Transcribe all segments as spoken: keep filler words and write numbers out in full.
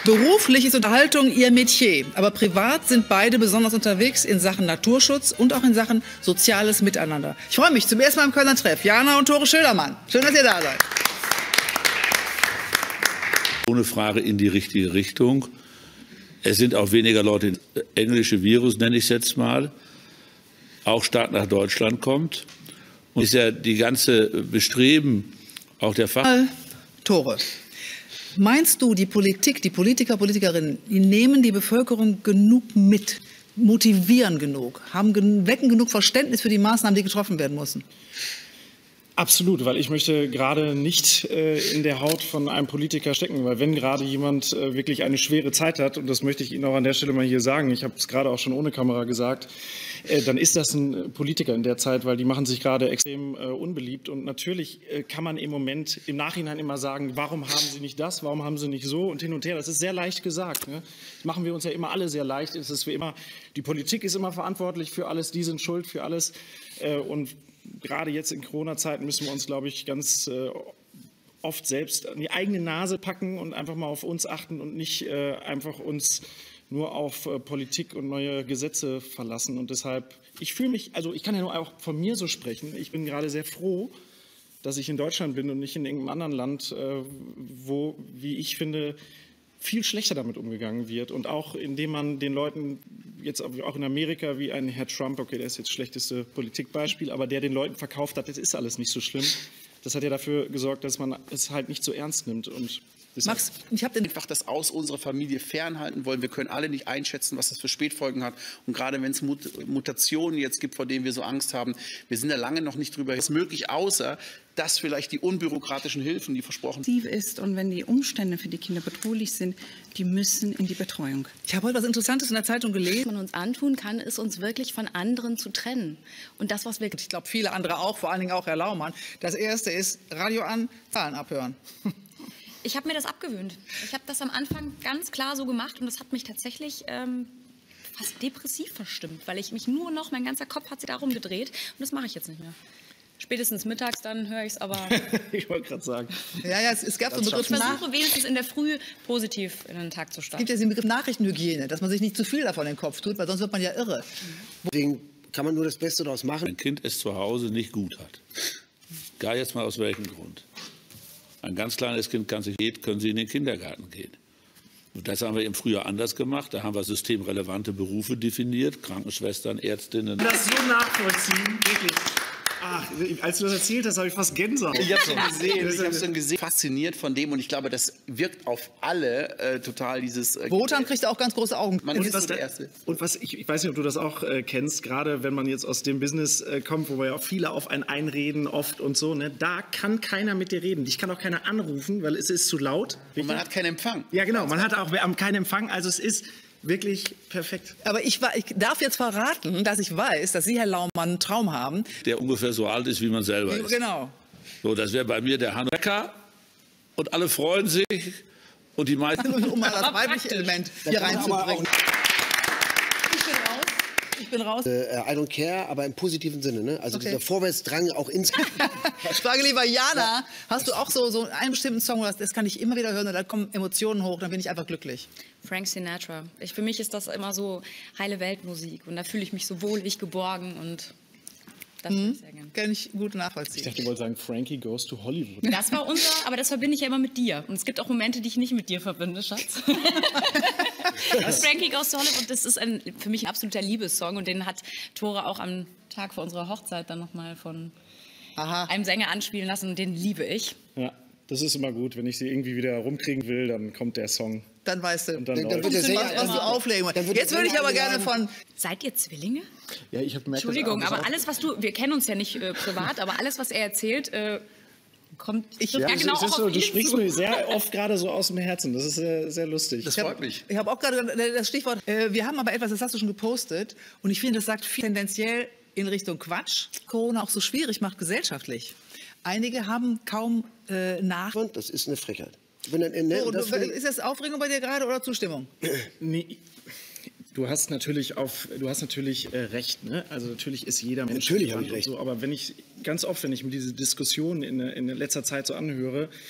Beruflich ist Unterhaltung ihr Metier, aber privat sind beide besonders unterwegs in Sachen Naturschutz und auch in Sachen soziales Miteinander. Ich freue mich zum ersten Mal im Kölner Treff. Jana und Thore Schölermann. Schön, dass ihr da seid. Ohne Frage in die richtige Richtung. Es sind auch weniger Leute, englische Virus nenne ich es jetzt mal, auch stark nach Deutschland kommt. Und ist ja die ganze Bestreben auch der Fach... Thore, meinst du, die Politik, die Politiker, Politikerinnen, die nehmen die Bevölkerung genug mit, motivieren genug, haben, wecken genug Verständnis für die Maßnahmen, die getroffen werden müssen? Absolut, weil ich möchte gerade nicht äh, in der Haut von einem Politiker stecken, weil wenn gerade jemand äh, wirklich eine schwere Zeit hat, und das möchte ich Ihnen auch an der Stelle mal hier sagen, ich habe es gerade auch schon ohne Kamera gesagt, äh, dann ist das ein Politiker in der Zeit, weil die machen sich gerade extrem äh, unbeliebt und natürlich äh, kann man im Moment im Nachhinein immer sagen, warum haben Sie nicht das, warum haben Sie nicht so und hin und her, das ist sehr leicht gesagt. Ne? Das machen wir uns ja immer alle sehr leicht, es ist wie immer, die Politik ist immer verantwortlich für alles, die sind schuld für alles äh, und gerade jetzt in Corona-Zeiten müssen wir uns, glaube ich, ganz äh, oft selbst an die eigene Nase packen und einfach mal auf uns achten und nicht äh, einfach uns nur auf äh, Politik und neue Gesetze verlassen. Und deshalb, ich fühle mich, also ich kann ja nur auch von mir so sprechen, ich bin gerade sehr froh, dass ich in Deutschland bin und nicht in irgendeinem anderen Land, äh, wo, wie ich finde, viel schlechter damit umgegangen wird und auch indem man den Leuten, jetzt auch in Amerika, wie ein Herr Trump, okay, der ist jetzt das schlechteste Politikbeispiel, aber der den Leuten verkauft hat, das ist alles nicht so schlimm. Das hat ja dafür gesorgt, dass man es halt nicht so ernst nimmt. Und Max, ich habe einfach das aus unserer Familie fernhalten wollen. Wir können alle nicht einschätzen, was das für Spätfolgen hat. Und gerade wenn es Mut Mutationen jetzt gibt, vor denen wir so Angst haben, wir sind da lange noch nicht drüber möglich, außer dass vielleicht die unbürokratischen Hilfen, die versprochen ist und wenn die Umstände für die Kinder bedrohlich sind, die müssen in die Betreuung. Ich habe heute was Interessantes in der Zeitung gelesen. Was man uns antun kann, ist uns wirklich von anderen zu trennen. Und das, was wir... Ich glaube, viele andere auch, vor allen Dingen auch Herr Laumann. Das Erste ist, Radio an, Zahlen abhören. Ich habe mir das abgewöhnt. Ich habe das am Anfang ganz klar so gemacht und das hat mich tatsächlich ähm, fast depressiv verstimmt, weil ich mich nur noch, mein ganzer Kopf hat sich darum gedreht und das mache ich jetzt nicht mehr. Spätestens mittags, dann höre ich es aber... Ich wollte gerade sagen. Ja, ja, es, es gab so einen Begriff... Ich versuche wenigstens in der Früh positiv in den Tag zu starten. Es gibt ja den Begriff Nachrichtenhygiene, dass man sich nicht zu viel davon in den Kopf tut, weil sonst wird man ja irre. Deswegen kann man nur das Beste daraus machen. Wenn ein Kind es zu Hause nicht gut hat, gar jetzt mal aus welchem Grund. Ein ganz kleines Kind kann sich geht, können Sie in den Kindergarten gehen. Und das haben wir im Frühjahr anders gemacht. Da haben wir systemrelevante Berufe definiert, Krankenschwestern, Ärztinnen. Das so nachvollziehen, wirklich. Ach, als du das erzählt hast, habe ich fast Gänsehaut. Ich habe schon gesehen, ich habe schon gesehen. Fasziniert von dem und ich glaube, das wirkt auf alle äh, total dieses... Äh, Wotan kriegt auch ganz große Augen. Man ist so der Erste. Und was ich, ich weiß nicht, ob du das auch äh, kennst, gerade wenn man jetzt aus dem Business äh, kommt, wo wir ja auch viele auf einen einreden oft und so, ne, da kann keiner mit dir reden. Dich kann auch keiner anrufen, weil es ist zu laut. Und man hat keinen Empfang. Ja, genau, man hat auch keinen Empfang, also es ist... Wirklich perfekt. Aber ich, ich darf jetzt verraten, dass ich weiß, dass Sie, Herr Laumann, einen Traum haben. Der ungefähr so alt ist, wie man selber ist. Genau. So, das wäre bei mir der Hanno Becker und alle freuen sich und die meisten... Um mal das weibliche Element hier reinzubringen. Ich bin raus. Ich bin raus. Äh, I don't care, aber im positiven Sinne. Ne? Also okay. Dieser Vorwärtsdrang auch insgesamt. Ich frage lieber Jana, hast du auch so, so einen bestimmten Song, das kann ich immer wieder hören und da kommen Emotionen hoch, dann bin ich einfach glücklich. Frank Sinatra. Ich, für mich ist das immer so heile Weltmusik und da fühle ich mich so wohlig geborgen und das mhm. würde ich sehr gerne. Kann ich gut nachvollziehen. Ich dachte, du wolltest sagen, Frankie goes to Hollywood. Das war unser, aber das verbinde ich ja immer mit dir. Und es gibt auch Momente, die ich nicht mit dir verbinde, Schatz. Frankie goes to Hollywood, das ist ein, für mich ein absoluter Liebessong und den hat Thore auch am Tag vor unserer Hochzeit dann nochmal von Aha. einem Sänger anspielen lassen und den liebe ich. Ja, das ist immer gut. Wenn ich sie irgendwie wieder rumkriegen will, dann kommt der Song. Dann weißt du, und dann dann, dann wird es was, was du auflegen musst. Jetzt würde ich aber gerne von... Seid ihr Zwillinge? Ja, ich habe gemerkt, Entschuldigung, das aber alles, was du... Wir kennen uns ja nicht äh, privat, aber alles, was er erzählt... Äh, kommt ich, ja, genau so, so, du sprichst mir sehr oft gerade so aus dem Herzen. Das ist sehr, sehr lustig. Das freut mich. Ich habe hab auch gerade das Stichwort, äh, wir haben aber etwas, das hast du schon gepostet. Und ich finde, das sagt viel tendenziell in Richtung Quatsch. Corona auch so schwierig macht gesellschaftlich. Einige haben kaum äh, nach... Das ist eine Frechheit. Wenn dann, ne, so, das du, ist das Aufregung bei dir gerade oder Zustimmung? Nee. Du hast natürlich, auf, du hast natürlich äh, recht, ne? Also natürlich ist jeder Mensch... Natürlich habe ich recht. So, aber wenn ich, ganz oft, wenn ich mir diese Diskussionen in, in letzter Zeit so anhöre,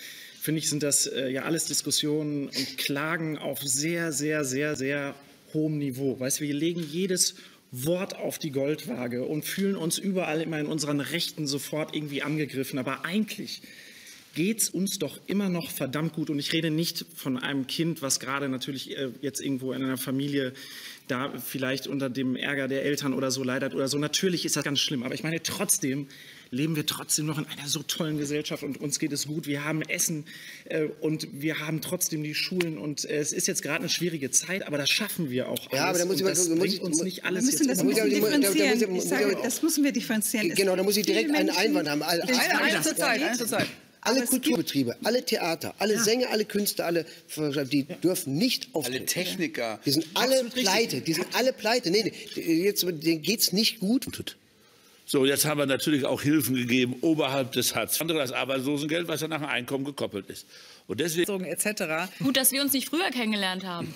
finde ich, sind das äh, ja alles Diskussionen und Klagen auf sehr, sehr, sehr, sehr hohem Niveau. Weißt du, wir legen jedes Wort auf die Goldwaage und fühlen uns überall immer in unseren Rechten sofort irgendwie angegriffen. Aber eigentlich geht es uns doch immer noch verdammt gut. Und ich rede nicht von einem Kind, was gerade natürlich äh, jetzt irgendwo in einer Familie da vielleicht unter dem Ärger der Eltern oder so leidet oder so. Natürlich ist das ganz schlimm. Aber ich meine, trotzdem leben wir trotzdem noch in einer so tollen Gesellschaft und uns geht es gut. Wir haben Essen äh, und wir haben trotzdem die Schulen und äh, es ist jetzt gerade eine schwierige Zeit, aber das schaffen wir auch alles. Ja, aber da muss ich, das muss bringt ich, uns nicht alles Wir müssen jetzt das um. müssen differenzieren. Da- da- da- Ich sage, das müssen wir differenzieren. Genau, da muss ich direkt einen Einwand haben. Alle, Eine, eine zur Zeit, eine zur Zeit. alle Kulturbetriebe, alle Theater, alle Sänger, alle Künstler, alle, die dürfen nicht auftreten. Alle Techniker. Die sind alle pleite, die sind alle pleite. Nee, nee, jetzt, denen geht's nicht gut. So, jetzt haben wir natürlich auch Hilfen gegeben oberhalb des Hartz. Andere das Arbeitslosengeld, was ja nach dem Einkommen gekoppelt ist. Und deswegen et cetera. Gut, dass wir uns nicht früher kennengelernt haben.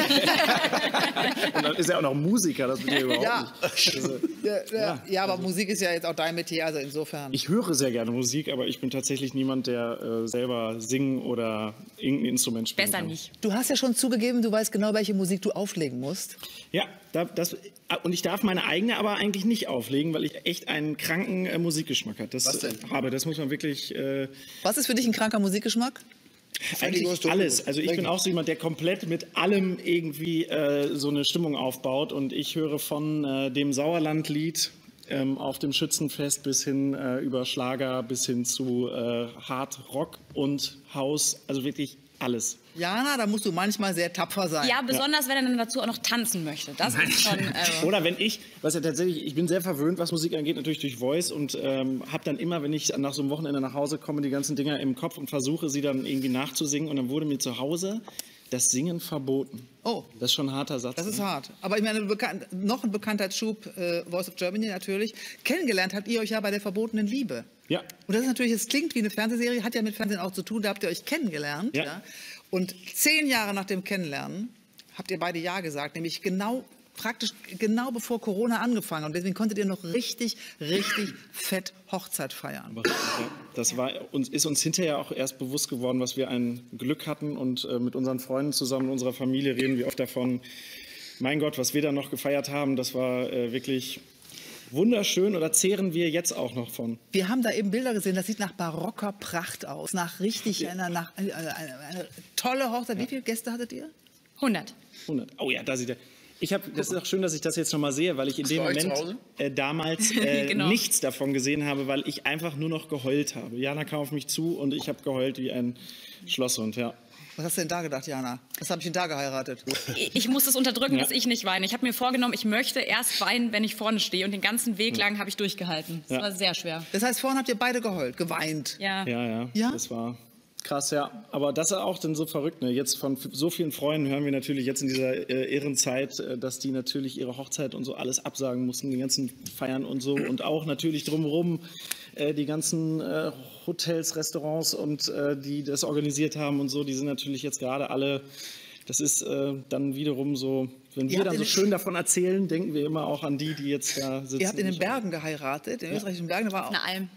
Und dann ist er auch noch Musiker, das bin ich überhaupt Ja. nicht. Also, Ja, ja, ja, aber Musik ist ja jetzt auch dein Metier, also insofern. ich höre sehr gerne Musik, aber ich bin tatsächlich niemand, der äh, selber singen oder irgendein Instrument spielen Besser kann. nicht. Du hast ja schon zugegeben, du weißt genau, welche Musik du auflegen musst. Ja, da, das, und ich darf meine eigene aber eigentlich nicht auflegen, weil ich echt einen kranken äh, Musikgeschmack habe. Das, Was denn? habe. Das muss man wirklich... Äh, Was ist für dich ein kranker Musikgeschmack? Eigentlich alles. Also ich bin auch so jemand, der komplett mit allem irgendwie äh, so eine Stimmung aufbaut. Und ich höre von äh, dem Sauerlandlied ähm, auf dem Schützenfest bis hin äh, über Schlager bis hin zu äh, Hard Rock und House. Also wirklich alles. Jana, da musst du manchmal sehr tapfer sein. Ja, besonders wenn er dann dazu auch noch tanzen möchte. Das ist schon... Äh, Oder wenn ich, was ja tatsächlich, ich bin sehr verwöhnt, was Musik angeht, natürlich durch Voice und ähm, habe dann immer, wenn ich nach so einem Wochenende nach Hause komme, die ganzen Dinger im Kopf und versuche, sie dann irgendwie nachzusingen. Und dann wurde mir zu Hause das Singen verboten. Oh. Das ist schon ein harter Satz. Das ist ne? hart. Aber ich meine, bekannt, noch ein Bekanntheitsschub, äh, Voice of Germany natürlich. Kennengelernt habt ihr euch ja bei der verbotenen Liebe. Ja. Und das ist natürlich, es klingt wie eine Fernsehserie, hat ja mit Fernsehen auch zu tun, da habt ihr euch kennengelernt. Ja. Ja? Und zehn Jahre nach dem Kennenlernen habt ihr beide Ja gesagt, nämlich genau, praktisch genau bevor Corona angefangen hat. Und deswegen konntet ihr noch richtig, richtig fett Hochzeit feiern. Aber, ja, das war, uns, ist uns hinterher auch erst bewusst geworden, was wir ein Glück hatten. Und äh, mit unseren Freunden zusammen, in unserer Familie reden wir oft davon, mein Gott, was wir da noch gefeiert haben, das war äh, wirklich wunderschön. Oder zehren wir jetzt auch noch von? Wir haben da eben Bilder gesehen, das sieht nach barocker Pracht aus, nach richtig einer, nach, äh, eine, eine tolle Hochzeit. Wie viele Gäste hattet ihr? hundert. hundert. Oh ja, da sieht er. Ich hab, das ist auch schön, dass ich das jetzt noch mal sehe, weil ich in dem bei euch zu Moment Hause? äh, damals äh, Genau. nichts davon gesehen habe, weil ich einfach nur noch geheult habe. Jana kam auf mich zu und ich habe geheult wie ein Schlosshund, ja. Was hast du denn da gedacht, Jana? Was habe ich denn da geheiratet? Ich, ich muss es unterdrücken, Ja. dass ich nicht weine. Ich habe mir vorgenommen, ich möchte erst weinen, wenn ich vorne stehe. Und den ganzen Weg lang habe ich durchgehalten. Das Ja. war sehr schwer. Das heißt, vorhin habt ihr beide geheult, geweint. Ja. Ja, ja, Ja? das war krass, ja. Aber das ist auch dann so verrückt. Ne? Jetzt von so vielen Freunden hören wir natürlich jetzt in dieser äh, irren Zeit, äh, dass die natürlich ihre Hochzeit und so alles absagen mussten, die ganzen Feiern und so. Und auch natürlich drumherum äh, die ganzen äh, Hotels, Restaurants und äh, die das organisiert haben und so, die sind natürlich jetzt gerade alle, das ist äh, dann wiederum so, wenn wir habt dann in so den- schön davon erzählen, denken wir immer auch an die, die jetzt da sitzen. Ihr habt in den Bergen geheiratet, in österreichischen Bergen. Da war, auch, Eine Alm.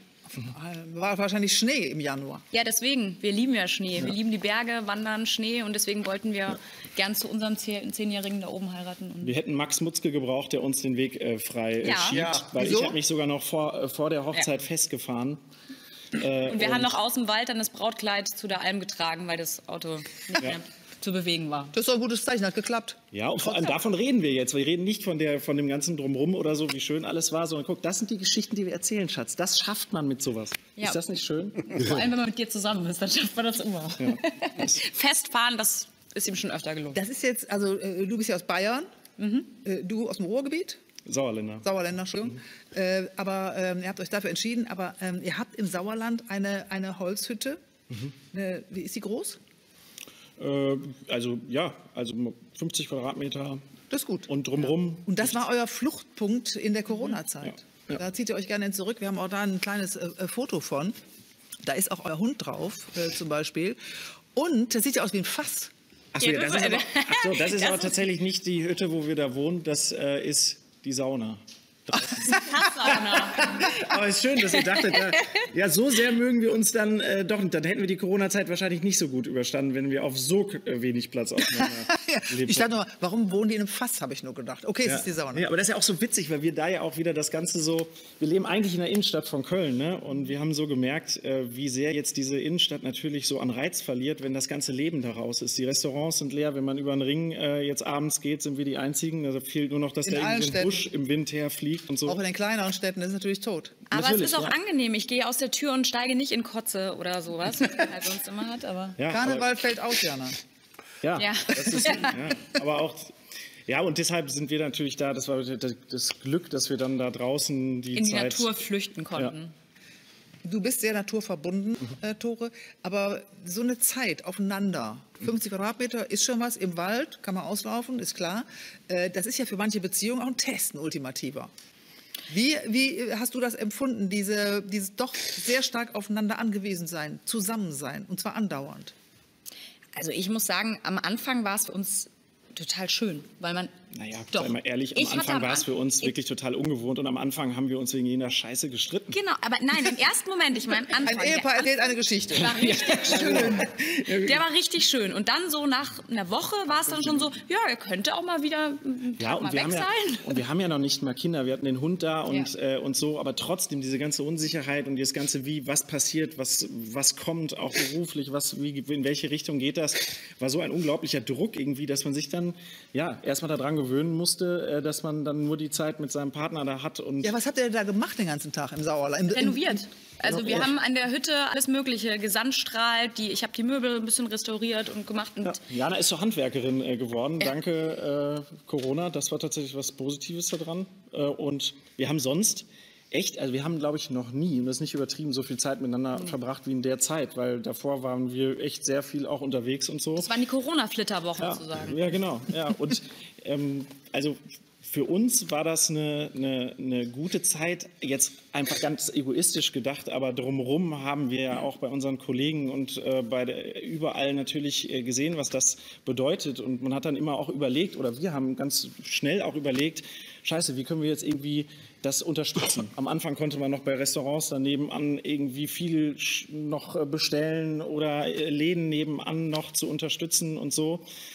war wahrscheinlich Schnee im Januar. Ja, deswegen. Wir lieben ja Schnee. Wir lieben die Berge, Wandern, Schnee. Und deswegen wollten wir gern zu unserem Zehn- Zehnjährigen da oben heiraten. Und Wir hätten Max Mutzke gebraucht, der uns den Weg äh, frei äh, Ja. schiebt, Ja. weil Wieso? ich habe mich sogar noch vor, äh, vor der Hochzeit festgefahren. Äh, Und wir haben noch aus dem Wald dann das Brautkleid zu der Alm getragen, weil das Auto nicht mehr zu bewegen war. Das ist doch ein gutes Zeichen, hat geklappt. Ja, und vor allem davon reden wir jetzt. Wir reden nicht von, der, von dem ganzen Drumherum oder so, wie schön alles war, sondern guck, das sind die Geschichten, die wir erzählen, Schatz. Das schafft man mit sowas. Ja. Ist das nicht schön? Vor allem, wenn man mit dir zusammen ist, dann schafft man das immer. Festfahren, das ist ihm schon öfter gelungen. Das ist jetzt, also äh, du bist ja aus Bayern, äh, du aus dem Ruhrgebiet, Sauerländer. Sauerländer, Entschuldigung. Äh, aber ähm, ihr habt euch dafür entschieden, aber ähm, ihr habt im Sauerland eine, eine Holzhütte. Eine, wie ist die groß? Äh, also ja, also fünfzig Quadratmeter Das ist gut. und drumherum. Und das war euer Fluchtpunkt in der Corona-Zeit. Ja, ja. Da zieht ihr euch gerne hin zurück. Wir haben auch da ein kleines äh, äh, Foto von. Da ist auch euer Hund drauf, äh, zum Beispiel. Und das sieht ja aus wie ein Fass. Ach so, Ja, ja, das das ist war- aber, ach so, das ist Das aber ist- tatsächlich nicht die Hütte, wo wir da wohnen. Das äh, ist die Sauna. draußen. Aber es ist schön, dass ihr dachtet, ja, ja, so sehr mögen wir uns dann äh, doch nicht. Dann hätten wir die Corona-Zeit wahrscheinlich nicht so gut überstanden, wenn wir auf so wenig Platz aufeinander ja, leben. Ich dachte nur, warum wohnen die in einem Fass, habe ich nur gedacht. Okay, ja. es ist die Sauna. Ja, aber das ist ja auch so witzig, weil wir da ja auch wieder das Ganze so, wir leben eigentlich in der Innenstadt von Köln, ne? Und wir haben so gemerkt, äh, wie sehr jetzt diese Innenstadt natürlich so an Reiz verliert, wenn das ganze Leben daraus ist. Die Restaurants sind leer, wenn man über den Ring äh, jetzt abends geht, sind wir die Einzigen. Also fehlt nur noch, dass In da allen irgendwie so ein Busch Städten. im Wind herfliegt und so. Auch in den kleineren Städten ist es natürlich tot. Aber Natürlich, es ist auch ja. angenehm. Ich gehe aus der Tür und steige nicht in Kotze oder sowas, was man halt sonst immer hat. Aber Ja, Karneval aber, fällt aus, Jana. ja, Ja. Das ist, ja, aber auch, ja, und deshalb sind wir natürlich da, das war das, das Glück, dass wir dann da draußen die in die Zeit... Natur flüchten konnten. Du bist sehr naturverbunden, äh, Thore, aber so eine Zeit aufeinander, fünfzig Quadratmeter ist schon was, im Wald kann man auslaufen, ist klar. Äh, das ist ja für manche Beziehungen auch ein Test, ein ultimativer. Wie, wie hast du das empfunden, diese, dieses doch sehr stark aufeinander angewiesen sein, zusammen sein, und zwar andauernd? Also ich muss sagen, am Anfang war es für uns total schön, weil man... Naja, Doch. sei mal ehrlich, am Ich hatte Anfang am war es An- für uns ich- wirklich total ungewohnt und am Anfang haben wir uns wegen jeder Scheiße gestritten. Genau, aber nein, im ersten Moment, ich meine, am Anfang... Ein Ehepaar der erzählt eine Geschichte. war richtig schön. Der war richtig schön. Und dann so nach einer Woche war es dann schon so, ja, er könnte auch mal wieder einen Ja, Tag und mal wir, weg haben ja, sein. und wir haben ja noch nicht mal Kinder. Wir hatten den Hund da und, Ja. äh, und so, aber trotzdem diese ganze Unsicherheit und das ganze, wie, was passiert, was, was kommt, auch beruflich, was, wie, in welche Richtung geht das, war so ein unglaublicher Druck irgendwie, dass man sich dann ja erstmal daran gewöhnen musste, äh, dass man dann nur die Zeit mit seinem Partner da hat. Und Ja, was habt ihr da gemacht den ganzen Tag im Sauerland? Im- Renoviert. Also wir haben an der Hütte alles Mögliche, Gesandstrahl, die, ich habe die Möbel ein bisschen restauriert und gemacht. Und Ja, Jana ist zur Handwerkerin äh, geworden, danke äh, Corona. Das war tatsächlich was Positives daran. Äh, und wir haben sonst echt, also wir haben, glaube ich, noch nie, und das ist nicht übertrieben, so viel Zeit miteinander Mhm. verbracht wie in der Zeit, weil davor waren wir echt sehr viel auch unterwegs und so. das waren die Corona-Flitterwochen Ja, sozusagen. ja, genau. Ja. Und ähm, also für uns war das eine, eine, eine gute Zeit, jetzt einfach ganz egoistisch gedacht, aber drumherum haben wir ja auch bei unseren Kollegen und äh, bei der, überall natürlich äh, gesehen, was das bedeutet. Und man hat dann immer auch überlegt, oder wir haben ganz schnell auch überlegt, scheiße, wie können wir jetzt irgendwie das unterstützen? Am Anfang konnte man noch bei Restaurants daneben an irgendwie viel noch äh, bestellen oder äh, Läden nebenan noch zu unterstützen und so.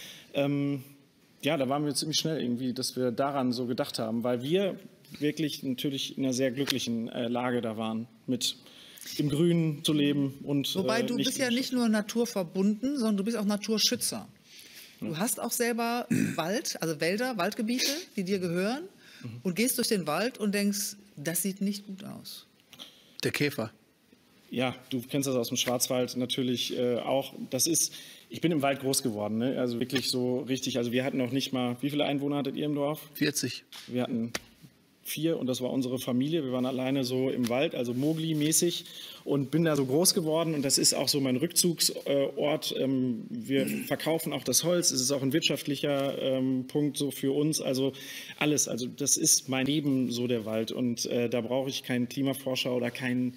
Ähm, Ja, da waren wir ziemlich schnell irgendwie, dass wir daran so gedacht haben, weil wir wirklich natürlich in einer sehr glücklichen äh, Lage da waren, mit im Grünen zu leben. Und, Wobei äh, du nicht bist ja nicht nur naturverbunden, sondern du bist auch Naturschützer. Du hast auch selber Wald, also Wälder, Waldgebiete, die dir gehören, und gehst durch den Wald und denkst, das sieht nicht gut aus. Der Käfer. Ja, du kennst das aus dem Schwarzwald natürlich äh, auch. Das ist, ich bin im Wald groß geworden, ne? Also wirklich so richtig. Also wir hatten noch nicht mal, wie viele Einwohner hattet ihr im Dorf? vierzig. Wir hatten vier und das war unsere Familie. Wir waren alleine so im Wald, also Mogli-mäßig, und bin da so groß geworden. Und das ist auch so mein Rückzugsort. Ähm, wir verkaufen auch das Holz. Es ist auch ein wirtschaftlicher ähm, Punkt so für uns. Also alles. Also das ist mein Leben, so der Wald. Und äh, da brauche ich keinen Klimaforscher oder keinen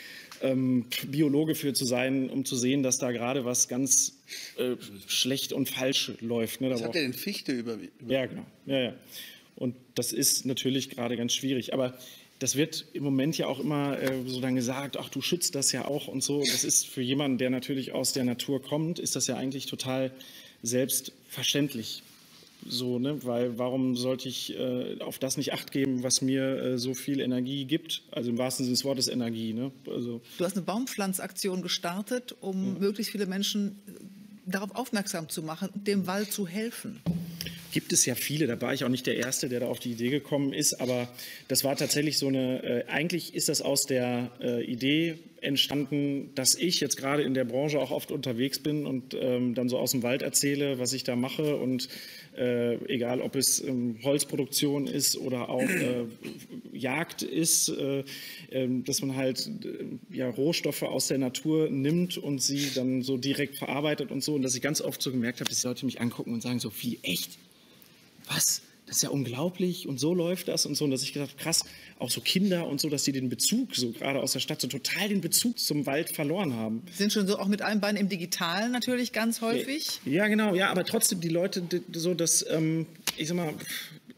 ähm, Biologe für zu sein, um zu sehen, dass da gerade was ganz äh, schlecht und falsch läuft. Ne? Da Was hat braucht- der denn Fichte über? über ja, genau. Ja, ja. Und das ist natürlich gerade ganz schwierig. Aber das wird im Moment ja auch immer äh, so dann gesagt, ach, du schützt das ja auch und so. Das ist für jemanden, der natürlich aus der Natur kommt, ist das ja eigentlich total selbstverständlich. So, ne? Weil warum sollte ich äh, auf das nicht Acht geben, was mir äh, so viel Energie gibt? Also im wahrsten Sinne des Wortes Energie. Ne? Also, Du hast eine Baumpflanzaktion gestartet, um möglichst viele Menschen darauf aufmerksam zu machen und dem Wald zu helfen. Gibt es ja viele, da war ich auch nicht der Erste, der da auf die Idee gekommen ist, aber das war tatsächlich so eine, äh, eigentlich ist das aus der äh, Idee entstanden, dass ich jetzt gerade in der Branche auch oft unterwegs bin und ähm, dann so aus dem Wald erzähle, was ich da mache, und äh, egal ob es ähm, Holzproduktion ist oder auch äh, Jagd ist, äh, äh, dass man halt äh, ja, Rohstoffe aus der Natur nimmt und sie dann so direkt verarbeitet und so, und dass ich ganz oft so gemerkt habe, dass die Leute mich angucken und sagen so, wie, echt? Was? Das ist ja unglaublich und so läuft das und so. Und dass ich gedacht habe, krass, auch so Kinder und so, dass die den Bezug, so gerade aus der Stadt, so total den Bezug zum Wald verloren haben. Sind schon so auch mit einem Bein im Digitalen natürlich ganz häufig. Ja, genau, ja, aber trotzdem die Leute die, so, dass, ähm, ich sag mal,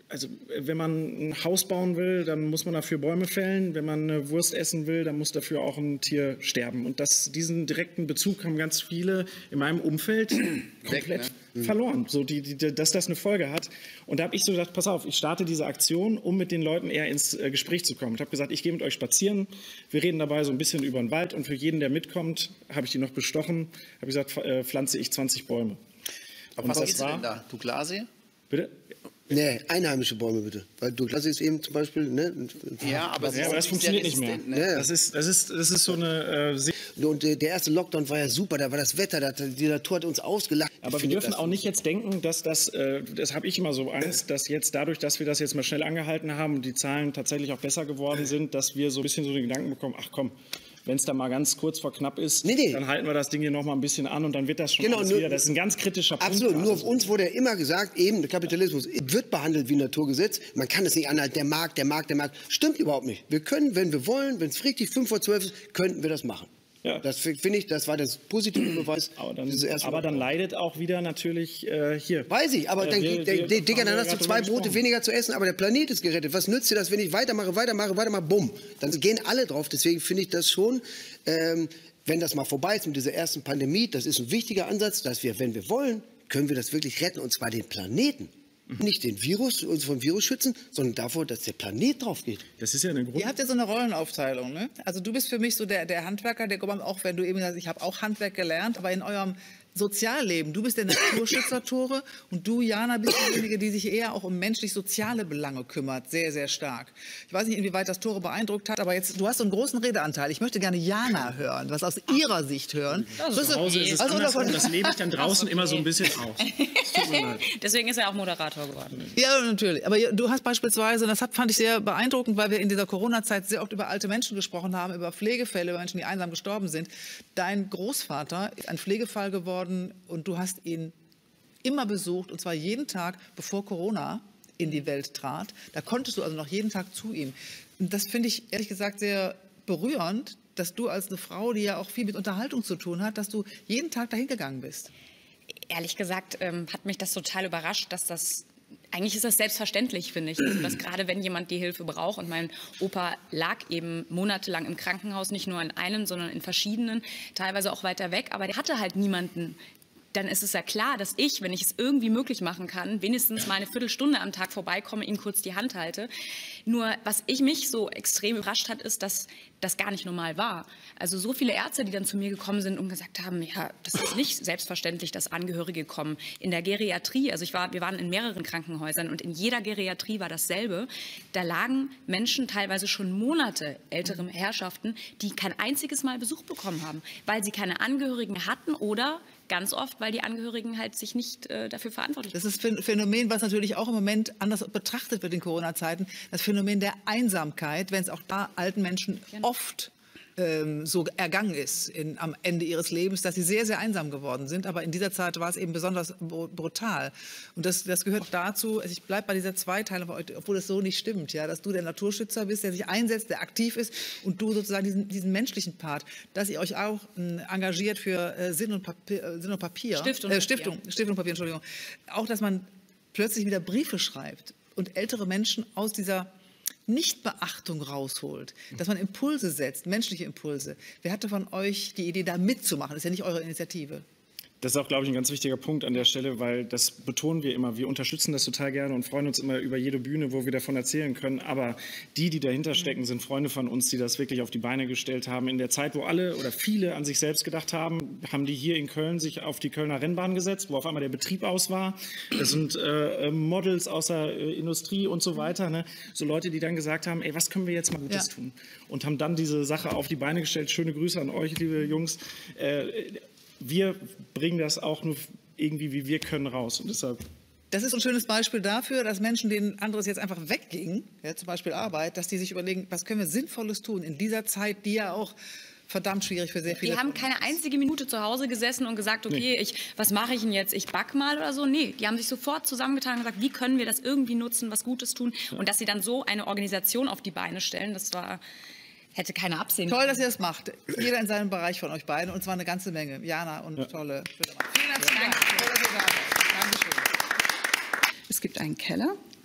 Also wenn man ein Haus bauen will, dann muss man dafür Bäume fällen. Wenn man eine Wurst essen will, dann muss dafür auch ein Tier sterben. Und das, diesen direkten Bezug haben ganz viele in meinem Umfeld komplett Weg, ne? verloren, so die, die, dass das eine Folge hat. Und da habe ich so gedacht, pass auf, ich starte diese Aktion, um mit den Leuten eher ins äh, Gespräch zu kommen. Ich habe gesagt, ich gehe mit euch spazieren. Wir reden dabei so ein bisschen über den Wald. Und für jeden, der mitkommt, habe ich die noch bestochen, habe ich gesagt, äh, pflanze ich zwanzig Bäume. Aber was ist denn da? Douglasie? Bitte? Nee, einheimische Bäume bitte. Weil Douglasie ist eben zum Beispiel... Ne, ja, aber, ja, aber das funktioniert nicht mehr. Ne? Ja. Das, ist, das, ist, das ist so eine... Äh, und äh, der erste Lockdown war ja super, da war das Wetter, da, die Natur hat uns ausgelacht. Aber wir dürfen auch nicht jetzt denken, dass das, äh, das habe ich immer so Angst, dass jetzt dadurch, dass wir das jetzt mal schnell angehalten haben und die Zahlen tatsächlich auch besser geworden sind, dass wir so ein bisschen so den Gedanken bekommen, ach komm, wenn es da mal ganz kurz vor knapp ist, nee, nee. dann halten wir das Ding hier noch mal ein bisschen an und dann wird das schon genau, alles nur, wieder. Das ist ein ganz kritischer Punkt. Absolut, nur auf uns wurde ja immer gesagt, eben der Kapitalismus wird behandelt wie ein Naturgesetz. Man kann es nicht anhalten, der Markt, der Markt, der Markt. Stimmt überhaupt nicht. Wir können, wenn wir wollen, wenn es richtig fünf vor zwölf ist, könnten wir das machen. Ja. Das finde ich, das war das positive Beweis. Aber dann, aber dann leidet auch wieder natürlich äh, hier. Weiß ich, aber äh, dann, wir, der, wir, Digga, dann hast du zwei Brote weniger zu essen, aber der Planet ist gerettet. Was nützt dir das, wenn ich weitermache, weitermache, weitermache, bumm. Dann gehen alle drauf. Deswegen finde ich das schon, ähm, wenn das mal vorbei ist mit dieser ersten Pandemie, das ist ein wichtiger Ansatz, dass wir, wenn wir wollen, können wir das wirklich retten, und zwar den Planeten. Nicht den Virus, uns vom Virus schützen, sondern davor, dass der Planet drauf geht. Das ist ja eine Grund. Ihr habt ja so eine Rollenaufteilung, ne? Also du bist für mich so der, der Handwerker, der kommt auch, wenn du eben sagst, ich habe auch Handwerk gelernt, aber in eurem Sozialleben, du bist der Naturschützer, Thore, und du, Jana, bist diejenige, die sich eher auch um menschlich-soziale Belange kümmert, sehr, sehr stark. Ich weiß nicht, inwieweit das Thore beeindruckt hat, aber jetzt, du hast so einen großen Redeanteil. Ich möchte gerne Jana hören, was aus ihrer Sicht hören. Also zu Hause ist es also andersrum, das lebe ich dann draußen okay. immer so ein bisschen aus. Tut mir leid. Deswegen ist er auch Moderator geworden. Ja, natürlich. Aber du hast beispielsweise, das fand ich sehr beeindruckend, weil wir in dieser Corona-Zeit sehr oft über alte Menschen gesprochen haben, über Pflegefälle, über Menschen, die einsam gestorben sind. Dein Großvater ist ein Pflegefall geworden, und du hast ihn immer besucht, und zwar jeden Tag, bevor Corona in die Welt trat. Da konntest du also noch jeden Tag zu ihm. Und das finde ich ehrlich gesagt sehr berührend, dass du als eine Frau, die ja auch viel mit Unterhaltung zu tun hat, dass du jeden Tag dahin gegangen bist. Ehrlich gesagt ähm, hat mich das total überrascht, dass das... Eigentlich ist das selbstverständlich, finde ich, also, dass gerade wenn jemand die Hilfe braucht, und mein Opa lag eben monatelang im Krankenhaus, nicht nur in einem, sondern in verschiedenen, teilweise auch weiter weg, aber der hatte halt niemanden. Dann ist es ja klar, dass ich, wenn ich es irgendwie möglich machen kann, wenigstens mal eine Viertelstunde am Tag vorbeikomme, ihm kurz die Hand halte. Nur was ich mich so extrem überrascht hat, ist, dass das gar nicht normal war. Also so viele Ärzte, die dann zu mir gekommen sind und gesagt haben, ja, das ist nicht selbstverständlich, dass Angehörige kommen. In der Geriatrie, also ich war, wir waren in mehreren Krankenhäusern und in jeder Geriatrie war dasselbe. Da lagen Menschen teilweise schon Monate, ältere Herrschaften, die kein einziges Mal Besuch bekommen haben, weil sie keine Angehörigen hatten oder ganz oft, weil die Angehörigen halt sich nicht äh, dafür verantwortlich sind. Das ist ein Phänomen, was natürlich auch im Moment anders betrachtet wird in Corona-Zeiten. Das Phänomen der Einsamkeit, wenn es auch da alten Menschen genau. oft ähm, so ergangen ist in, am Ende ihres Lebens, dass sie sehr, sehr einsam geworden sind. Aber in dieser Zeit war es eben besonders brutal. Und das, das gehört dazu, also ich bleibe bei dieser Zweiteilung, obwohl es so nicht stimmt, ja, dass du der Naturschützer bist, der sich einsetzt, der aktiv ist, und du sozusagen diesen, diesen menschlichen Part, dass ihr euch auch äh, engagiert für äh, Sinn und Papier, äh, Sinn und Papier. Stiftung, äh, Stiftung, Stiftung Papier, Entschuldigung. Auch, dass man plötzlich wieder Briefe schreibt und ältere Menschen aus dieser Nichtbeachtung rausholt, dass man Impulse setzt, menschliche Impulse. Wer hatte von euch die Idee, da mitzumachen? Das ist ja nicht eure Initiative. Das ist auch, glaube ich, ein ganz wichtiger Punkt an der Stelle, weil das betonen wir immer. Wir unterstützen das total gerne und freuen uns immer über jede Bühne, wo wir davon erzählen können. Aber die, die dahinter stecken, sind Freunde von uns, die das wirklich auf die Beine gestellt haben. In der Zeit, wo alle oder viele an sich selbst gedacht haben, haben die hier in Köln sich auf die Kölner Rennbahn gesetzt, wo auf einmal der Betrieb aus war. Das sind äh, Models aus der äh, Industrie und so weiter. Ne? So Leute, die dann gesagt haben, ey, was können wir jetzt mal Gutes ja. tun? Und haben dann diese Sache auf die Beine gestellt. Schöne Grüße an euch, liebe Jungs. Äh, Wir bringen das auch nur irgendwie, wie wir können, raus. Und deshalb das ist ein schönes Beispiel dafür, dass Menschen, denen anderes jetzt einfach wegging, ja, zum Beispiel Arbeit, dass die sich überlegen, was können wir Sinnvolles tun in dieser Zeit, die ja auch verdammt schwierig für sehr viele. Die haben keine einzige Minute zu Hause gesessen und gesagt, okay, nee. ich, was mache ich denn jetzt? Ich back mal oder so. Nee, die haben sich sofort zusammengetan und gesagt, wie können wir das irgendwie nutzen, was Gutes tun? Ja. Und dass sie dann so eine Organisation auf die Beine stellen, das war... Hätte keiner absehen können. Toll, dass ihr das macht. Jeder in seinem Bereich von euch beiden. Und zwar eine ganze Menge. Jana und ja. Tolle Schölermann. Vielen herzlichen Dank. Toll, dass ihr da seid. Dankeschön. Es gibt einen Keller.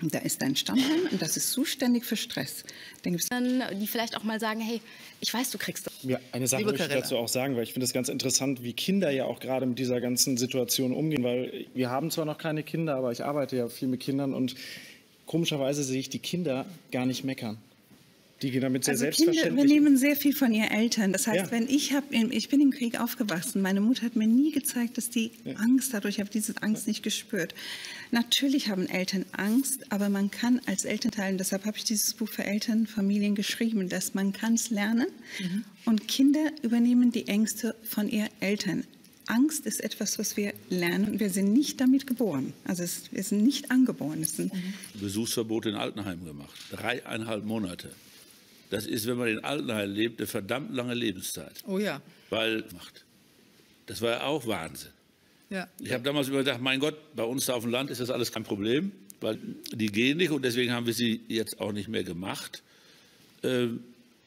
Da ist ein Stammheim und das ist zuständig für Stress. Dann gibt's Die vielleicht auch mal sagen, hey, ich weiß, du kriegst das. Ja, eine Sache Liebe möchte ich Karella. dazu auch sagen, weil ich finde es ganz interessant, wie Kinder ja auch gerade mit dieser ganzen Situation umgehen, weil wir haben zwar noch keine Kinder, aber ich arbeite ja viel mit Kindern und komischerweise sehe ich die Kinder gar nicht meckern. Die gehen damit sehr Also Kinder selbstverständlich. übernehmen sehr viel von ihren Eltern. Das heißt, Ja. wenn ich hab, ich bin im Krieg aufgewachsen, meine Mutter hat mir nie gezeigt, dass die Ja. Angst hat. Ich habe diese Angst nicht gespürt. Natürlich haben Eltern Angst, aber man kann als Elternteil, deshalb habe ich dieses Buch für Eltern, Familien geschrieben, dass man kann es lernen Mhm. und Kinder übernehmen die Ängste von ihren Eltern. Angst ist etwas, was wir lernen. Wir sind nicht damit geboren. Also es, wir sind nicht angeboren. Es sind Besuchsverbot in Altenheimen gemacht. Dreieinhalb Monate. Das ist, wenn man in Altenheim lebt, eine verdammt lange Lebenszeit. Oh ja. Weil, das war ja auch Wahnsinn. Ja. Ich habe damals immer gedacht, mein Gott, bei uns da auf dem Land ist das alles kein Problem, weil die gehen nicht und deswegen haben wir sie jetzt auch nicht mehr gemacht. Ähm,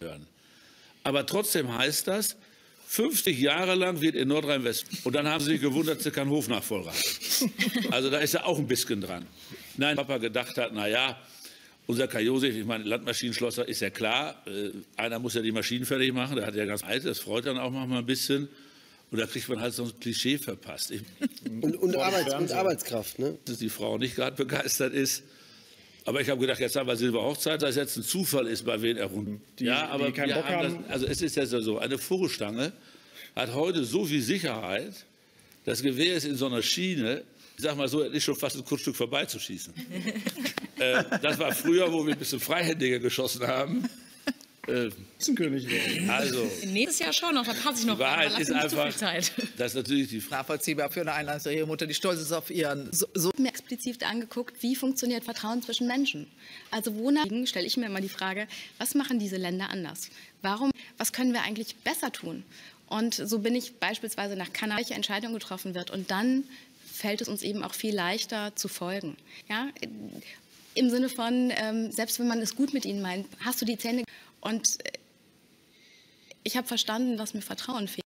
aber trotzdem heißt das, fünfzig Jahre lang wird in Nordrhein-Westfalen. Und dann haben sie sich gewundert, dass sie keinen Hofnachfolger haben. Also da ist ja auch ein bisschen dran. Nein, Papa gedacht hat, na ja, unser Kai Josef, ich meine, Landmaschinenschlosser, ist ja klar, äh, einer muss ja die Maschinen fertig machen, der hat ja ganz alt, das freut dann auch manchmal ein bisschen. Und da kriegt man halt so ein Klischee verpasst. Ich, Und, und, Arbeits, und Arbeitskraft, ne? dass die Frau nicht gerade begeistert ist. Aber ich habe gedacht, jetzt haben wir Silberhochzeit, dass jetzt ein Zufall ist, bei wen er rund. Die- ja, aber die keinen wir Bock haben haben. das, also es ist ja so, eine Vogelstange hat heute so viel Sicherheit, das Gewehr ist in so einer Schiene, ich sag mal so, es ist schon fast ein Kunststück vorbeizuschießen. äh, das war früher, wo wir ein bisschen freihändiger geschossen haben. Äh, ist ein König. also, Nächstes Jahr schon noch, da passe ich noch die Wahrheit rein, ist aber lass mir einfach, nicht zu viel Zeit. dass natürlich die Nachvollziehbar für eine einlandsjährige Mutter, die stolz ist auf ihren so, so Ich habe mir explizit angeguckt, wie funktioniert Vertrauen zwischen Menschen. Also wonach stelle ich mir immer die Frage, was machen diese Länder anders? Warum, was können wir eigentlich besser tun? Und so bin ich beispielsweise nach Kanada, welche Entscheidung getroffen wird. Und dann fällt es uns eben auch viel leichter zu folgen. Ja? Im Sinne von, ähm, selbst wenn man es gut mit ihnen meint, hast du die Zähne. Und äh, ich habe verstanden, dass mir Vertrauen fehlt.